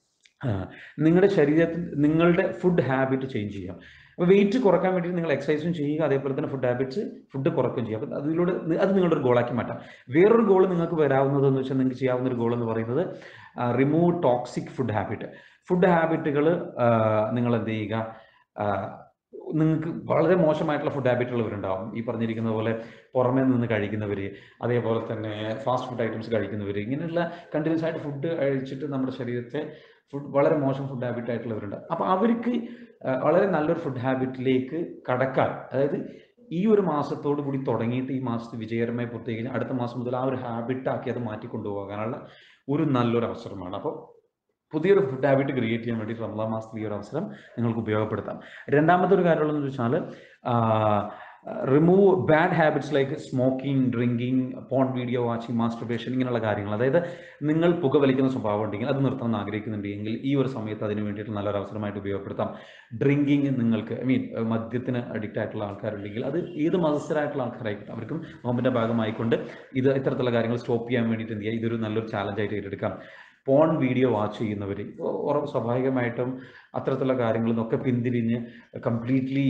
ആ, നിങ്ങളുടെ ശരീരത്തിൽ നിങ്ങളുടെ ഫുഡ് ഹാബിറ്റ് ചേഞ്ച് ചെയ്യാം. അപ്പോൾ വെയിറ്റ് കുറക്കാൻ വേണ്ടി നിങ്ങൾ എക്സസൈസും ചെയ്യുക, അതേപോലെ തന്നെ ഫുഡ് ഹാബിറ്റ്സ് ഫുഡ് കുറയ്ക്കുകയും ചെയ്യുക. അപ്പോൾ അതിലൂടെ നി- അത് നിങ്ങളുടെ ഒരു ഗോളാക്കി മാറ്റാം. വേറൊരു ഗോൾ നിങ്ങൾക്ക് വരാവുന്നതെന്ന് വെച്ചാൽ നിങ്ങൾക്ക് ചെയ്യാവുന്ന ഒരു ഗോൾ എന്ന് പറയുന്നത് remove toxic food habit. Food ഹാബിറ്റുകൾ നിങ്ങൾ എന്ത് ചെയ്യുക, ആ, നിങ്ങൾക്ക് വളരെ മോശമായിട്ടുള്ള ഫുഡ് ഹാബിറ്റുള്ളവരുണ്ടാവും. ഈ പറഞ്ഞിരിക്കുന്ന പോലെ പുറമേ നിന്ന് കഴിക്കുന്നവർ, അതേപോലെ തന്നെ ഫാസ്റ്റ് ഫുഡ് ഐറ്റംസ് കഴിക്കുന്നവർ, ഇങ്ങനെയുള്ള കണ്ടിന്യൂസ് ആയിട്ട് ഫുഡ് കഴിച്ചിട്ട് നമ്മുടെ ശരീരത്തെ ഫുഡ് വളരെ മോശം ഫുഡ് ഹാബിറ്റ് ആയിട്ടുള്ളവരുണ്ട്. അപ്പോൾ അവർക്ക് ആ, വളരെ നല്ലൊരു ഫുഡ് ഹാബിറ്റിലേക്ക് കടക്കാൻ, അതായത് ഈ ഒരു മാസത്തോടു കൂടി തുടങ്ങിയിട്ട് ഈ മാസത്തിൽ വിജയകരമായി പൂർത്തി കഴിഞ്ഞാൽ അടുത്ത മാസം മുതൽ ആ ഒരു ഹാബിറ്റാക്കി അത് മാറ്റി കൊണ്ടുപോകാനുള്ള ഒരു നല്ലൊരു അവസരമാണ്. അപ്പോൾ പുതിയൊരു ഫുഡ് ഹാബിറ്റ് ക്രിയേറ്റ് ചെയ്യാൻ വേണ്ടി റമദാൻ മാസത്തിൽ ഈ ഒരു അവസരം നിങ്ങൾക്ക് ഉപയോഗപ്പെടുത്താം. രണ്ടാമത്തെ ഒരു കാര്യമുള്ളതെന്ന് വെച്ചാൽ remove bad habits like smoking, drinking, porn video watching, masturbation, ഇങ്ങനെയുള്ള കാര്യങ്ങൾ. അതായത് നിങ്ങൾ പുകവലിക്കുന്ന സ്വഭാവം ഉണ്ടെങ്കിൽ അത് നിർത്തണം എന്ന് ആഗ്രഹിക്കുന്നുണ്ടെങ്കിൽ ഈ ഒരു സമയത്ത് അതിന് വേണ്ടിയിട്ട് നല്ലൊരു അവസരമായിട്ട് ഉപയോഗപ്പെടുത്താം. ഡ്രിങ്കിങ്, നിങ്ങൾക്ക് ഐ മീൻ മദ്യത്തിന് അഡിക്റ്റ് ആയിട്ടുള്ള ആൾക്കാരുണ്ടെങ്കിൽ അത് ഏത് മത്സരമായിട്ടുള്ള ആൾക്കാരായിക്കോട്ടെ അവർക്കും നോമ്പിൻ്റെ ഭാഗമായിക്കൊണ്ട് ഇത് ഇത്തരത്തിലുള്ള കാര്യങ്ങൾ സ്റ്റോപ്പ് ചെയ്യാൻ വേണ്ടിയിട്ട് എന്ത് ചെയ്യുക, ഇതൊരു നല്ലൊരു ചാലഞ്ചായിട്ട് ഏറ്റെടുക്കാം. പോൺ വീഡിയോ വാച്ച് ചെയ്യുന്നവർ സ്വാഭാവികമായിട്ടും അത്തരത്തിലുള്ള കാര്യങ്ങളിൽ നിന്നൊക്കെ പിന്തിരിഞ്ഞ് കംപ്ലീറ്റ്ലി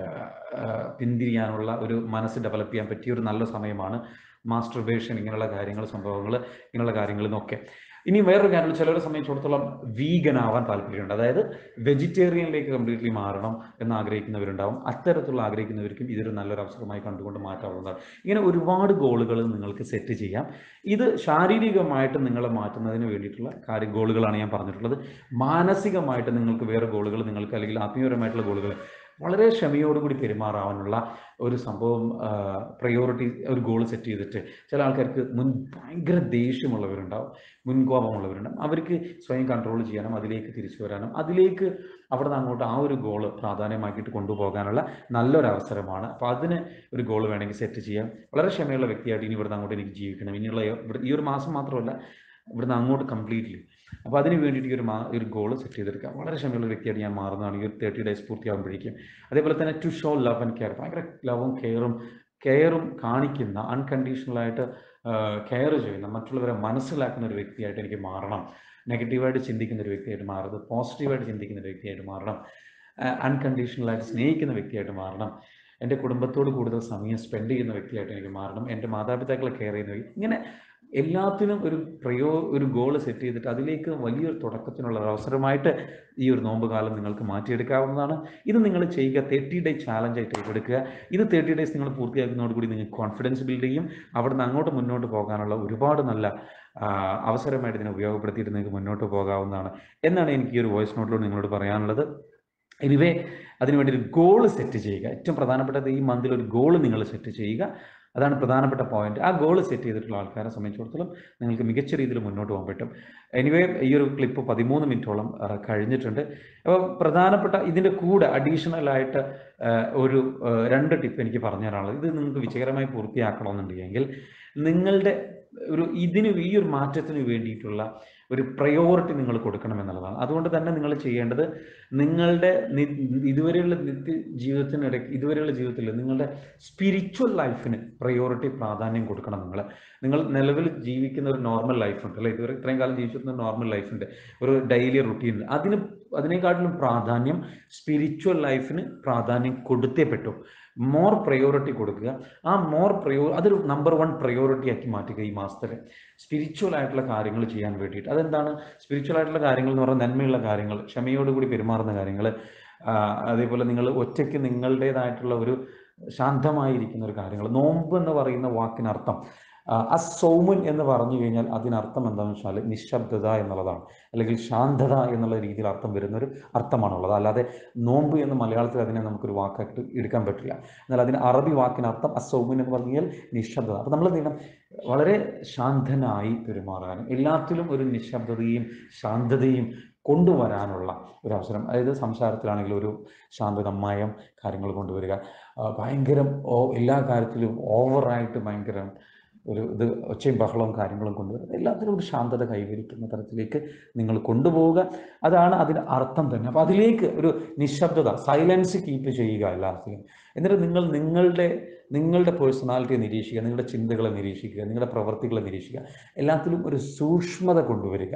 പിന്തിരിയാനുള്ള ഒരു മനസ്സ് ഡെവലപ്പ് ചെയ്യാൻ പറ്റിയ ഒരു നല്ല സമയമാണ് മാസ്റ്റർബേഷൻ, ഇങ്ങനെയുള്ള കാര്യങ്ങൾ, സംഭവങ്ങൾ, ഇങ്ങനെയുള്ള കാര്യങ്ങളിൽ നിന്നൊക്കെ. ഇനി വേറൊരു കാര്യം, ചിലരെ സംബന്ധിച്ചിടത്തോളം വീഗൻ ആവാൻ താല്പര്യമുണ്ട്, അതായത് വെജിറ്റേറിയനിലേക്ക് കംപ്ലീറ്റ്ലി മാറണം എന്ന് ആഗ്രഹിക്കുന്നവരുണ്ടാവും. അത്തരത്തിലുള്ള ആഗ്രഹിക്കുന്നവർക്കും ഇതൊരു നല്ലൊരു അവസരമായി കണ്ടുകൊണ്ട് മാറ്റാവുന്നതാണ്. ഇങ്ങനെ ഒരുപാട് ഗോളുകൾ നിങ്ങൾക്ക് സെറ്റ് ചെയ്യാം. ഇത് ശാരീരികമായിട്ട് നിങ്ങളെ മാറ്റുന്നതിന് വേണ്ടിയിട്ടുള്ള കാര്യ ഗോളുകളാണ് ഞാൻ പറഞ്ഞിട്ടുള്ളത്. മാനസികമായിട്ട് നിങ്ങൾക്ക് വേറെ ഗോളുകൾ, നിങ്ങൾക്ക് അല്ലെങ്കിൽ ആത്മീയപരമായിട്ടുള്ള ഗോളുകൾ, വളരെ ക്ഷമയോടുകൂടി പെരുമാറാനുള്ള ഒരു സംഭവം, പ്രയോറിറ്റി, ഒരു ഗോൾ സെറ്റ് ചെയ്തിട്ട്, ചില ആൾക്കാർക്ക് മുൻ ഭയങ്കര ദേഷ്യമുള്ളവരുണ്ടാവും, മുൻകോപമുള്ളവരുണ്ടാവും. അവർക്ക് സ്വയം കൺട്രോൾ ചെയ്യാനും അതിലേക്ക് തിരിച്ചു വരാനും അതിലേക്ക് അവിടെ നിന്ന് അങ്ങോട്ട് ആ ഒരു ഗോള് പ്രാധാന്യമാക്കിയിട്ട് കൊണ്ടുപോകാനുള്ള നല്ലൊരു അവസരമാണ്. അപ്പോൾ അതിന് ഒരു ഗോൾ വേണമെങ്കിൽ സെറ്റ് ചെയ്യാം. വളരെ ക്ഷമയുള്ള വ്യക്തിയായിട്ട് ഇനി ഇവിടുന്ന് അങ്ങോട്ട് എനിക്ക് ജീവിക്കണം, ഇനിയുള്ള ഈ ഒരു മാസം മാത്രമല്ല ഇവിടുന്ന് അങ്ങോട്ട് കംപ്ലീറ്റ്ലി. അപ്പോൾ അതിന് വേണ്ടിയിട്ട് ഈ ഒരു മാ ഒരു ഗോൾ സെറ്റ് ചെയ്തെടുക്കാം. വളരെ ക്ഷമയുള്ള വ്യക്തിയായിട്ട് ഞാൻ മാറുന്നതാണ് ഈ ഒരു തേർട്ടി ഡേയ്സ് പൂർത്തിയാകുമ്പോഴേക്കും. അതേപോലെ തന്നെ to show love and care, ഭയങ്കര ലവും കെയറും കെയറും കാണിക്കുന്ന, അൺകണ്ടീഷണലായിട്ട് കെയർ ചെയ്യുന്ന, മറ്റുള്ളവരെ മനസ്സിലാക്കുന്ന ഒരു വ്യക്തിയായിട്ട് എനിക്ക് മാറണം. നെഗറ്റീവായിട്ട് ചിന്തിക്കുന്ന ഒരു വ്യക്തിയായിട്ട് മാറരുത്, പോസിറ്റീവായിട്ട് ചിന്തിക്കുന്ന ഒരു വ്യക്തിയായിട്ട് മാറണം. അൺകണ്ടീഷണലായിട്ട് സ്നേഹിക്കുന്ന വ്യക്തിയായിട്ട് മാറണം. എൻ്റെ കുടുംബത്തോട് കൂടുതൽ സമയം സ്പെൻഡ് ചെയ്യുന്ന വ്യക്തിയായിട്ട് എനിക്ക് മാറണം. എൻ്റെ മാതാപിതാക്കളെ കെയർ ചെയ്യുന്ന വ്യക്തി, ഇങ്ങനെ എല്ലാത്തിനും ഒരു പ്രയോ ഒരു ഗോൾ സെറ്റ് ചെയ്തിട്ട് അതിലേക്ക് വലിയൊരു തുടക്കത്തിനുള്ള ഒരു അവസരമായിട്ട് ഈ ഒരു നോമ്പ് കാലം നിങ്ങൾക്ക് മാറ്റിയെടുക്കാവുന്നതാണ്. ഇത് നിങ്ങൾ ചെയ്യുക, തേർട്ടി ഡേ ചാലഞ്ചായിട്ട് ഏറ്റെടുക്കുക. ഇത് തേർട്ടി ഡേയ്സ് നിങ്ങൾ പൂർത്തിയാക്കുന്നതോടുകൂടി നിങ്ങൾക്ക് കോൺഫിഡൻസ് ബിൽഡ് ചെയ്യും. അവിടെ നിന്ന് അങ്ങോട്ട് മുന്നോട്ട് പോകാനുള്ള ഒരുപാട് നല്ല അവസരമായിട്ട് ഇതിനെ ഉപയോഗപ്പെടുത്തിയിട്ട് നിങ്ങൾക്ക് മുന്നോട്ട് പോകാവുന്നതാണ് എന്നാണ് എനിക്ക് ഈ ഒരു വോയിസ് നോട്ടിലൂടെ നിങ്ങളോട് പറയാനുള്ളത്. എനിവേ, അതിനുവേണ്ടി ഒരു ഗോൾ സെറ്റ് ചെയ്യുക. ഏറ്റവും പ്രധാനപ്പെട്ടത് ഈ മന്തിൽ ഒരു ഗോൾ നിങ്ങൾ സെറ്റ് ചെയ്യുക. അതാണ് പ്രധാനപ്പെട്ട പോയിന്റ്. ആ ഗോൾ സെറ്റ് ചെയ്തിട്ടുള്ള ആൾക്കാരെ സംബന്ധിച്ചിടത്തോളം നിങ്ങൾക്ക് മികച്ച രീതിയിൽ മുന്നോട്ട് പോകാൻ പറ്റും. എനിവേ, ഈ ഒരു ക്ലിപ്പ് പതിമൂന്ന് മിനിറ്റോളം കഴിഞ്ഞിട്ടുണ്ട്. അപ്പോൾ പ്രധാനപ്പെട്ട ഇതിൻ്റെ കൂടെ അഡീഷണൽ ആയിട്ട് ഒരു രണ്ട് ടിപ്പ് എനിക്ക് പറഞ്ഞു തരാനുള്ളത്, ഇത് നിങ്ങൾക്ക് വിജയകരമായി പൂർത്തിയാക്കണമെന്നുണ്ടെങ്കിൽ നിങ്ങളുടെ ഒരു ഇതിന് ഈ ഒരു മാറ്റത്തിന് വേണ്ടിയിട്ടുള്ള ഒരു പ്രയോറിറ്റി നിങ്ങൾ കൊടുക്കണം എന്നുള്ളതാണ്. അതുകൊണ്ട് തന്നെ നിങ്ങൾ ചെയ്യേണ്ടത്, നിങ്ങളുടെ ഇതുവരെയുള്ള നിത്യ ജീവിതത്തിനിടയ്ക്ക് ഇതുവരെയുള്ള ജീവിതത്തിൽ നിങ്ങളുടെ സ്പിരിച്വൽ ലൈഫിന് പ്രയോറിറ്റി പ്രാധാന്യം കൊടുക്കണം. നിങ്ങൾ നിങ്ങൾ നിലവിൽ ജീവിക്കുന്ന ഒരു നോർമൽ ലൈഫുണ്ട് അല്ലേ, ഇതുവരെ ഇത്രയും കാലം ജീവിച്ചിരുന്ന നോർമൽ ലൈഫുണ്ട്, ഒരു ഡെയിലി റുട്ടീൻ, അതിന് അതിനേക്കാട്ടിലും പ്രാധാന്യം സ്പിരിച്വൽ ലൈഫിന് പ്രാധാന്യം കൊടുത്തേ പറ്റൂ. മോർ പ്രയോറിറ്റി കൊടുക്കുക. ആ മോർ പ്രയോ അതൊരു നമ്പർ വൺ പ്രയോറിറ്റി ആക്കി മാറ്റുക ഈ മാസത്തിൽ, സ്പിരിച്വൽ ആയിട്ടുള്ള കാര്യങ്ങൾ ചെയ്യാൻ വേണ്ടിയിട്ട്. അതെന്താണ് സ്പിരിച്വൽ ആയിട്ടുള്ള കാര്യങ്ങൾ എന്ന് പറഞ്ഞാൽ? നന്മയുള്ള കാര്യങ്ങൾ, ക്ഷമയോടുകൂടി പെരുമാറുന്ന കാര്യങ്ങൾ, അതേപോലെ നിങ്ങൾ ഒറ്റയ്ക്ക് നിങ്ങളുടേതായിട്ടുള്ള ഒരു ശാന്തമായിരിക്കുന്ന ഒരു കാര്യങ്ങൾ. നോമ്പ് എന്ന് പറയുന്ന വാക്കിനർത്ഥം, അസൗമുൻ എന്ന് പറഞ്ഞു കഴിഞ്ഞാൽ അതിനർത്ഥം എന്താണെന്ന് വെച്ചാൽ നിശബ്ദത എന്നുള്ളതാണ്, അല്ലെങ്കിൽ ശാന്തത എന്നുള്ള രീതിയിൽ അർത്ഥം വരുന്നൊരു അർത്ഥമാണുള്ളത്. അല്ലാതെ നോമ്പ് എന്ന് മലയാളത്തിൽ അതിനെ നമുക്കൊരു വാക്കായിട്ട് എടുക്കാൻ പറ്റില്ല. എന്നാൽ അതിന് അറബി വാക്കിനർത്ഥം അസൗമുൻ എന്ന് പറഞ്ഞു കഴിഞ്ഞാൽ നിശബ്ദത. അപ്പോൾ നമ്മൾ എന്ത് ചെയ്യണം? വളരെ ശാന്തനായി പെരുമാറാനും എല്ലാത്തിലും ഒരു നിശബ്ദതയും ശാന്തതയും കൊണ്ടുവരാനുള്ള ഒരു അവസരം. അതായത് സംസാരത്തിലാണെങ്കിൽ ഒരു ശാന്തതമയം കാര്യങ്ങൾ കൊണ്ടുവരിക. ഭയങ്കരം എല്ലാ കാര്യത്തിലും ഓവറായിട്ട് ഭയങ്കര ഒരു ഇത് ഒച്ചയും ബഹളവും കാര്യങ്ങളും കൊണ്ടുവരുന്നത്, എല്ലാത്തിനും ഒരു ശാന്തത കൈവരിക്കുന്ന തരത്തിലേക്ക് നിങ്ങൾ കൊണ്ടുപോവുക. അതാണ് അതിൻ്റെ അർത്ഥം തന്നെ. അപ്പോൾ അതിലേക്ക് ഒരു നിശബ്ദത, സൈലൻസ് കീപ്പ് ചെയ്യുക എല്ലാത്തിലും. എന്നിട്ട് നിങ്ങൾ നിങ്ങളുടെ നിങ്ങളുടെ പേഴ്സണാലിറ്റിയെ നിരീക്ഷിക്കുക, നിങ്ങളുടെ ചിന്തകളെ നിരീക്ഷിക്കുക, നിങ്ങളുടെ പ്രവൃത്തികളെ നിരീക്ഷിക്കുക. എല്ലാത്തിലും ഒരു സൂക്ഷ്മത കൊണ്ടുവരിക.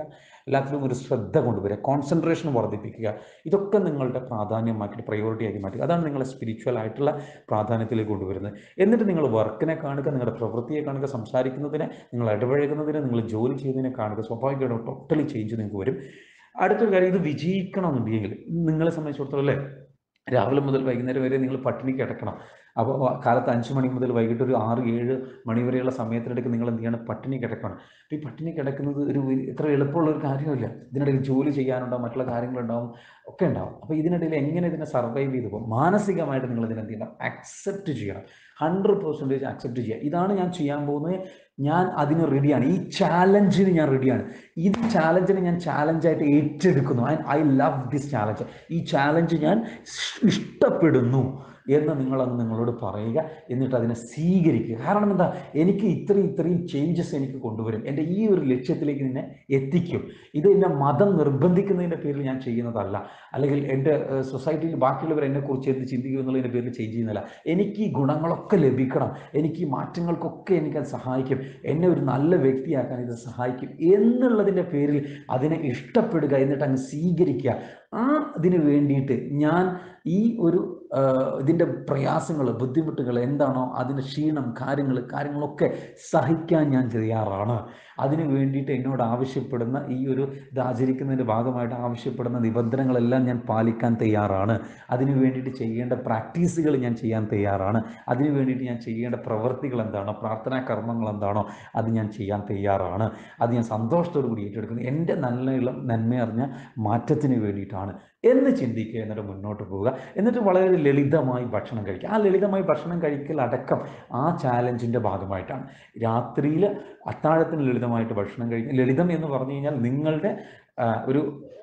എല്ലാത്തിലും ഒരു ശ്രദ്ധ കൊണ്ടുവരിക, കോൺസെൻട്രേഷൻ വർദ്ധിപ്പിക്കുക. ഇതൊക്കെ നിങ്ങളുടെ പ്രാധാന്യമാക്കിയിട്ട് പ്രയോറിറ്റി ആക്കി മാറ്റുക. അതാണ് നിങ്ങളെ സ്പിരിച്വൽ ആയിട്ടുള്ള പ്രാധാന്യത്തിലേക്ക് കൊണ്ടുവരുന്നത്. എന്നിട്ട് നിങ്ങൾ വർക്കിനെ കാണുക, നിങ്ങളുടെ പ്രവൃത്തിയെ കാണുക, സംസാരിക്കുന്നതിനെ, നിങ്ങൾ ഇടപഴകുന്നതിനെ, നിങ്ങൾ ജോലി ചെയ്യുന്നതിനെ കാണുക. സ്വാഭാവികമായിട്ടും ടോട്ടലി ചേഞ്ച് നിങ്ങൾക്ക് വരും. അടുത്തൊരു കാര്യം, ഇത് വിജയിക്കണമെന്നുണ്ടെങ്കിൽ നിങ്ങളെ സംബന്ധിച്ചിടത്തോളം അല്ലേ, രാവിലെ മുതൽ വൈകുന്നേരം വരെ നിങ്ങൾ പട്ടിണി കിടക്കണം. അപ്പോൾ കാലത്ത് അഞ്ച് മണി മുതൽ വൈകിട്ട് ഒരു ആറ് ഏഴ് മണി വരെയുള്ള സമയത്തിനിടയ്ക്ക് നിങ്ങൾ എന്ത് ചെയ്യണം, പട്ടിണി കിടക്കണം. അപ്പോൾ ഈ പട്ടിണി കിടക്കുന്നത് ഒരു ഇത്ര എളുപ്പമുള്ള ഒരു കാര്യമില്ല. ഇതിനിടയിൽ ജോലി ചെയ്യാനുണ്ടാവും, മറ്റുള്ള കാര്യങ്ങളുണ്ടാവും, ഒക്കെ ഉണ്ടാവും. അപ്പോൾ ഇതിനിടയിൽ എങ്ങനെ ഇതിനെ സർവൈവ് ചെയ്ത് പോകും? മാനസികമായിട്ട് നിങ്ങൾ ഇതിനെ എന്ത് ചെയ്യണം, അക്സെപ്റ്റ് ചെയ്യണം. ഹൺഡ്രഡ് പെർസെൻറ്റേജ് അക്സെപ്റ്റ് ചെയ്യുക. ഇതാണ് ഞാൻ ചെയ്യാൻ പോകുന്നത്, ഞാൻ അതിന് റെഡിയാണ്, ഈ ചാലഞ്ചിന് ഞാൻ റെഡിയാണ്, ഈ ചാലഞ്ചിനെ ഞാൻ ചാലഞ്ചായിട്ട് ഏറ്റെടുക്കുന്നു. I I love this challenge, ഈ ചാലഞ്ച് ഞാൻ ഇഷ്ടപ്പെടുന്നു എന്ന് നിങ്ങളത് നിങ്ങളോട് പറയുക. എന്നിട്ട് അതിനെ സ്വീകരിക്കുക. കാരണം എന്താ, എനിക്ക് ഇത്രയും ഇത്രയും ചേഞ്ചസ് എനിക്ക് കൊണ്ടുവരും, എൻ്റെ ഈ ഒരു ലക്ഷ്യത്തിലേക്ക് നിന്നെ എത്തിക്കും. ഇത് എന്നെ മതം നിർബന്ധിക്കുന്നതിൻ്റെ പേരിൽ ഞാൻ ചെയ്യുന്നതല്ല, അല്ലെങ്കിൽ എൻ്റെ സൊസൈറ്റിയിൽ ബാക്കിയുള്ളവർ എന്നെക്കുറിച്ച് എന്ത് ചിന്തിക്കും എന്നുള്ളതിൻ്റെ പേരിൽ ചേഞ്ച് ചെയ്യുന്നില്ല. എനിക്ക് ഈ ഗുണങ്ങളൊക്കെ ലഭിക്കണം, എനിക്ക് ഈ മാറ്റങ്ങൾക്കൊക്കെ എനിക്കത് സഹായിക്കും, എന്നെ ഒരു നല്ല വ്യക്തിയാക്കാൻ ഇത് സഹായിക്കും എന്നുള്ളതിൻ്റെ പേരിൽ അതിനെ ഇഷ്ടപ്പെടുക, എന്നിട്ട് അങ്ങ് സ്വീകരിക്കുക. ആ അതിന് വേണ്ടിയിട്ട് ഞാൻ ഈ ഒരു ഇതിൻ്റെ പ്രയാസങ്ങൾ, ബുദ്ധിമുട്ടുകൾ എന്താണോ, അതിൻ്റെ ക്ഷീണം, കാര്യങ്ങൾ കാര്യങ്ങളൊക്കെ സഹിക്കാൻ ഞാൻ തയ്യാറാണ്. അതിന് വേണ്ടിയിട്ട് എന്നോട് ആവശ്യപ്പെടുന്ന ഈ ഒരു ഇത് ആചരിക്കുന്നതിൻ്റെ ഭാഗമായിട്ട് ആവശ്യപ്പെടുന്ന നിബന്ധനകളെല്ലാം ഞാൻ പാലിക്കാൻ തയ്യാറാണ്. അതിന് വേണ്ടിയിട്ട് ചെയ്യേണ്ട പ്രാക്ടീസുകൾ ഞാൻ ചെയ്യാൻ തയ്യാറാണ്. അതിന് വേണ്ടിയിട്ട് ഞാൻ ചെയ്യേണ്ട പ്രവൃത്തികൾ എന്താണോ, പ്രാർത്ഥനാ കർമ്മങ്ങൾ എന്താണോ, അത് ഞാൻ ചെയ്യാൻ തയ്യാറാണ്. അത് ഞാൻ സന്തോഷത്തോടു കൂടി ഏറ്റെടുക്കുന്നത് എൻ്റെ നല്ല നന്മയറിഞ്ഞ മാറ്റത്തിന് വേണ്ടിയിട്ടാണ് എന്ന് ചിന്തിക്കുക. എന്നിട്ട് മുന്നോട്ട് പോവുക. എന്നിട്ട് വളരെ ലളിതമായി ഭക്ഷണം കഴിക്കുക. ആ ലളിതമായി ഭക്ഷണം കഴിക്കൽ അടക്കം ആ ചാലഞ്ചിൻ്റെ ഭാഗമായിട്ടാണ്. രാത്രിയിൽ അത്താഴത്തിന് ലളിതമായിട്ട് ഭക്ഷണം കഴിക്കുക. ലളിതം എന്ന് പറഞ്ഞു കഴിഞ്ഞാൽ നിങ്ങളുടെ ഒരു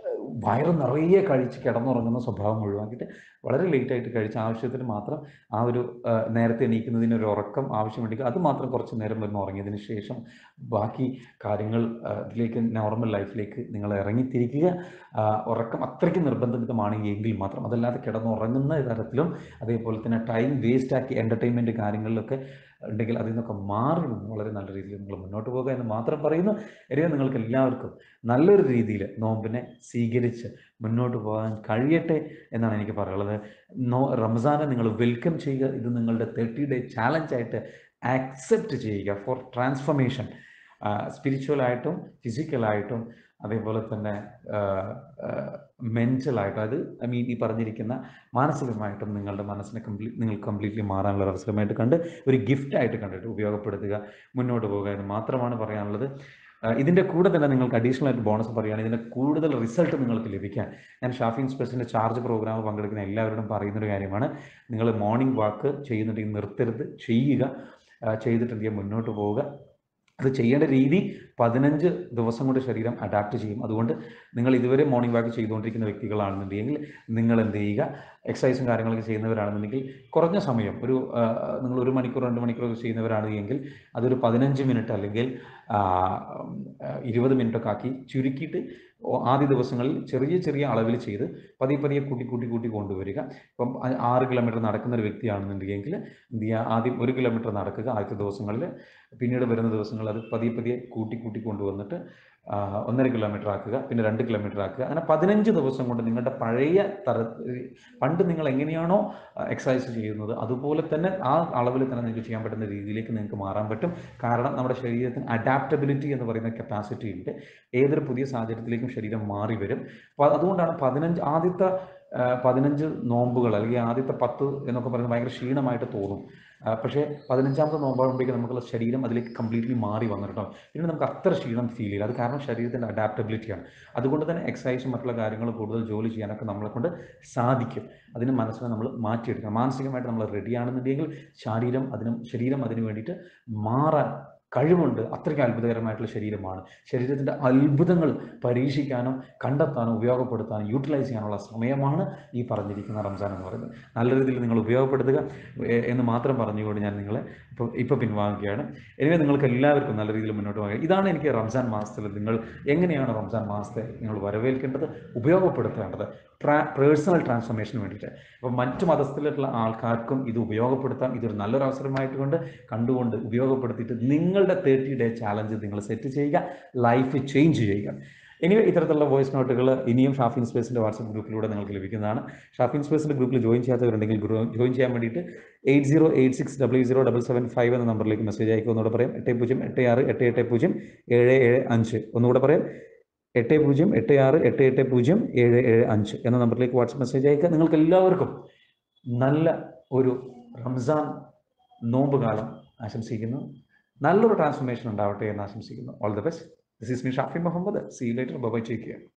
വയറ് നിറയെ കഴിച്ച് കിടന്നുറങ്ങുന്ന സ്വഭാവം ഒഴിവാക്കിയിട്ട് വളരെ ലേറ്റായിട്ട് കഴിച്ച് ആവശ്യത്തിന് മാത്രം ആ ഒരു നേരത്തെ എണീക്കുന്നതിന് ഒരു ഉറക്കം ആവശ്യമുണ്ടെങ്കിൽ അത് മാത്രം കുറച്ച് നേരം വരുന്ന ഉറങ്ങിയതിന് ശേഷം ബാക്കി കാര്യങ്ങൾ ഇതിലേക്ക് നോർമൽ ലൈഫിലേക്ക് നിങ്ങൾ ഇറങ്ങിത്തിരിക്കുക. ഉറക്കം അത്രയ്ക്ക് നിർബന്ധിതമാണ് എങ്കിൽ മാത്രം, അതല്ലാതെ കിടന്നുറങ്ങുന്ന തരത്തിലും അതേപോലെ തന്നെ ടൈം വേസ്റ്റ് ആക്കി എൻ്റർടൈൻമെൻറ്റ് കാര്യങ്ങളിലൊക്കെ ഉണ്ടെങ്കിൽ അതിൽ നിന്നൊക്കെ മാറി നിന്ന് വളരെ നല്ല രീതിയിൽ നിങ്ങൾ മുന്നോട്ട് പോകുക എന്ന് മാത്രം പറയുന്നു. എനിക്ക് നിങ്ങൾക്ക് എല്ലാവർക്കും നല്ലൊരു രീതിയിൽ നോമ്പിനെ സ്വീകരിച്ച് മുന്നോട്ട് പോകാൻ കഴിയട്ടെ എന്നാണ് എനിക്ക് പറയുള്ളത്. നോ റംസാനെ നിങ്ങൾ വെൽക്കം ചെയ്യുക. ഇത് നിങ്ങളുടെ തേർട്ടി ഡേ ചാലഞ്ചായിട്ട് ആക്സെപ്റ്റ് ചെയ്യുക ഫോർ ട്രാൻസ്ഫർമേഷൻ, സ്പിരിച്വലായിട്ടും ഫിസിക്കലായിട്ടും അതേപോലെ തന്നെ മെൻ്റലായിട്ടും, അത് ഐ മീൻ ഈ പറഞ്ഞിരിക്കുന്ന മാനസികമായിട്ടും നിങ്ങളുടെ മനസ്സിനെ കംപ്ലീറ്റ് നിങ്ങൾ കംപ്ലീറ്റ്ലി മാറാനുള്ള അവസരമായിട്ട് കണ്ട് ഒരു ഗിഫ്റ്റായിട്ട് കണ്ടിട്ട് ഉപയോഗപ്പെടുത്തുക, മുന്നോട്ട് പോകുക എന്ന് മാത്രമാണ് പറയാനുള്ളത്. ഇതിൻ്റെ കൂടെ തന്നെ നിങ്ങൾക്ക് അഡീഷണൽ ആയിട്ട് ബോണസ് പറയുകയാണ്, ഇതിൻ്റെ കൂടുതൽ റിസൾട്ട് നിങ്ങൾക്ക് ലഭിക്കാൻ ഞാൻ ഷാഫി ഇൻസ്പെഷ്യലിൻ്റെ ചാർജ് പ്രോഗ്രാം പങ്കെടുക്കുന്ന എല്ലാവരോടും പറയുന്നൊരു കാര്യമാണ്, നിങ്ങൾ മോർണിംഗ് വാക്ക് ചെയ്യുന്നുണ്ടെങ്കിൽ നിർത്തരുത്, ചെയ്യുക. ചെയ്തിട്ട് എന്ത് ചെയ്യുക, മുന്നോട്ട് പോവുക. അത് ചെയ്യേണ്ട രീതി പതിനഞ്ച് ദിവസം കൊണ്ട് ശരീരം അഡാപ്റ്റ് ചെയ്യും. അതുകൊണ്ട് നിങ്ങൾ ഇതുവരെ മോർണിംഗ് വാക്ക് ചെയ്തുകൊണ്ടിരിക്കുന്ന വ്യക്തികളാണെന്നുണ്ടെങ്കിൽ നിങ്ങൾ എന്ത് ചെയ്യുക, എക്സസൈസും കാര്യങ്ങളൊക്കെ ചെയ്യുന്നവരാണെന്നുണ്ടെങ്കിൽ കുറഞ്ഞ സമയം, ഒരു നിങ്ങൾ ഒരു മണിക്കൂർ രണ്ട് മണിക്കൂറൊക്കെ ചെയ്യുന്നവരാണ് എങ്കിൽ അതൊരു പതിനഞ്ച് മിനിറ്റ് അല്ലെങ്കിൽ ഇരുപത് മിനിറ്റൊക്കെ ആക്കി ചുരുക്കിയിട്ട് ആദ്യ ദിവസങ്ങളിൽ ചെറിയ ചെറിയ അളവിൽ ചെയ്ത് പതിയെ പതിയെ കൂട്ടി കൂട്ടി കൂട്ടി കൊണ്ടുവരിക. ഇപ്പം ആറ് കിലോമീറ്റർ നടക്കുന്ന ഒരു വ്യക്തിയാണെന്നുണ്ടെങ്കിൽ എന്ത് ചെയ്യുക, ആദ്യം ഒരു കിലോമീറ്റർ നടക്കുക ആദ്യത്തെ ദിവസങ്ങളിൽ, പിന്നീട് വരുന്ന ദിവസങ്ങളിൽ അത് പതിയെ പതിയെ കൂട്ടി കൂട്ടി കൊണ്ടുവന്നിട്ട് ഒന്നര കിലോമീറ്റർ ആക്കുക, പിന്നെ രണ്ട് കിലോമീറ്റർ ആക്കുക. അങ്ങനെ പതിനഞ്ച് ദിവസം കൊണ്ട് നിങ്ങളുടെ പഴയ തര പണ്ട് നിങ്ങൾ എങ്ങനെയാണോ എക്സസൈസ് ചെയ്യുന്നത് അതുപോലെ തന്നെ ആ അളവിൽ തന്നെ നിങ്ങൾക്ക് ചെയ്യാൻ പറ്റുന്ന രീതിയിലേക്ക് നിങ്ങൾക്ക് മാറാൻ പറ്റും. കാരണം നമ്മുടെ ശരീരത്തിന് അഡാപ്റ്റബിലിറ്റി എന്ന് പറയുന്ന കപ്പാസിറ്റി ഉണ്ട്. ഏതൊരു പുതിയ സാഹചര്യത്തിലേക്കും ശരീരം മാറി വരും. അപ്പോൾ അതുകൊണ്ടാണ് പതിനഞ്ച് ആദ്യത്തെ പതിനഞ്ച് നോമ്പുകൾ അല്ലെങ്കിൽ ആദ്യത്തെ പത്ത് എന്നൊക്കെ പറയുന്നത് ഭയങ്കര ക്ഷീണമായിട്ട് തോന്നും. പക്ഷേ പതിനഞ്ചാമത്തെ നോമ്പാകുമ്പോഴേക്കും നമുക്കുള്ള ശരീരം അതിലേക്ക് കംപ്ലീറ്റ്ലി മാറി വന്നിട്ടുണ്ടാവും. പിന്നെ നമുക്ക് അത്ര ക്ഷീണം ഫീൽ ചെയ്യില്ല. അത് കാരണം ശരീരത്തിൻ്റെ അഡാപ്റ്റബിലിറ്റിയാണ്. അതുകൊണ്ട് തന്നെ എക്സസൈസും മറ്റുള്ള കാര്യങ്ങളും കൂടുതൽ ജോലി ചെയ്യാനൊക്കെ നമ്മളെ കൊണ്ട് സാധിക്കും. അതിന് മനസ്സിനെ നമ്മൾ മാറ്റിയെടുക്കണം. മാനസികമായിട്ട് നമ്മൾ റെഡിയാണെന്നുണ്ടെങ്കിൽ ശരീരം അതിനും ശരീരം അതിന് വേണ്ടിയിട്ട് മാറാൻ കഴിവുണ്ട്. അത്രയ്ക്ക് അത്ഭുതകരമായിട്ടുള്ള ശരീരമാണ്. ശരീരത്തിൻ്റെ അത്ഭുതങ്ങൾ പരീക്ഷിക്കാനും കണ്ടെത്താനും ഉപയോഗപ്പെടുത്താനും യൂട്ടിലൈസ് ചെയ്യാനുള്ള സമയമാണ് ഈ പറഞ്ഞിരിക്കുന്ന റംസാൻ എന്ന് പറയുന്നത്. നല്ല രീതിയിൽ നിങ്ങൾ ഉപയോഗപ്പെടുത്തുക എന്ന് മാത്രം പറഞ്ഞുകൊണ്ട് ഞാൻ നിങ്ങളെ ഇപ്പോൾ ഇപ്പോൾ പിൻവാങ്ങുകയാണ്. എനിവേ നിങ്ങൾക്ക് എല്ലാവർക്കും നല്ല രീതിയിൽ മുന്നോട്ട് പോകാം. ഇതാണ് എനിക്ക് റംസാൻ മാസത്തിൽ നിങ്ങൾ എങ്ങനെയാണ് റംസാൻ മാസത്തെ നിങ്ങൾ വരവേൽക്കേണ്ടത്, ഉപയോഗപ്പെടുത്തേണ്ടത് പേഴ്സണൽ ട്രാൻസ്ഫോർമേഷന് വേണ്ടിയിട്ട്. അപ്പോൾ മറ്റു മതസ്ഥിലുള്ള ആൾക്കാർക്കും ഇത് ഉപയോഗപ്പെടുത്താം. ഇതൊരു നല്ലൊരു അവസരമായിട്ട് കൊണ്ട് കണ്ടുകൊണ്ട് ഉപയോഗപ്പെടുത്തിയിട്ട് നിങ്ങളുടെ തേർട്ടി ഡേ ചാലഞ്ച് നിങ്ങൾ സെറ്റ് ചെയ്യുക, ലൈഫ് ചേഞ്ച് ചെയ്യുക. ഇനി ഇത്തരത്തിലുള്ള വോയിസ് നോട്ടുകൾ ഇനിയും ഷാഫിൻ സ്പേസിൻ്റെ വാട്സപ്പ് ഗ്രൂപ്പിലൂടെ നിങ്ങൾക്ക് ലഭിക്കുന്നതാണ്. ഷാഫിൻ സ്പേസിൻ്റെ ഗ്രൂപ്പിൽ ജോയിൻ ചെയ്യാത്തവരുണ്ടെങ്കിൽ ജോയിൻ ചെയ്യാൻ വേണ്ടിയിട്ട് eight zero eight six double zero double seven five എന്ന നമ്പറിലേക്ക് മെസ്സേജ് അയക്കുക. ഒന്നുകൂടെ പറയാം, എട്ട് പൂജ്യം എട്ട് ആറ് എട്ട് എട്ട് പൂജ്യം ഏഴ് ഏഴ് അഞ്ച്. ഒന്നുകൂടെ പറയാം, എട്ട് പൂജ്യം എട്ട് ആറ് എട്ട് എട്ട് പൂജ്യം ഏഴ് ഏഴ് അഞ്ച് എന്ന നമ്പറിലേക്ക് വാട്സപ്പ് മെസ്സേജ് അയക്കുക. നിങ്ങൾക്ക് എല്ലാവർക്കും നല്ല ഒരു റംസാൻ നോമ്പ് കാലം ആശംസിക്കുന്നു. നല്ലൊരു ട്രാൻസ്ഫോർമേഷൻ ഉണ്ടാവട്ടെ എന്ന് ആശംസിക്കുന്നു. All the best. This is me Shafi Muhammad. See you later. Bye bye. Take care.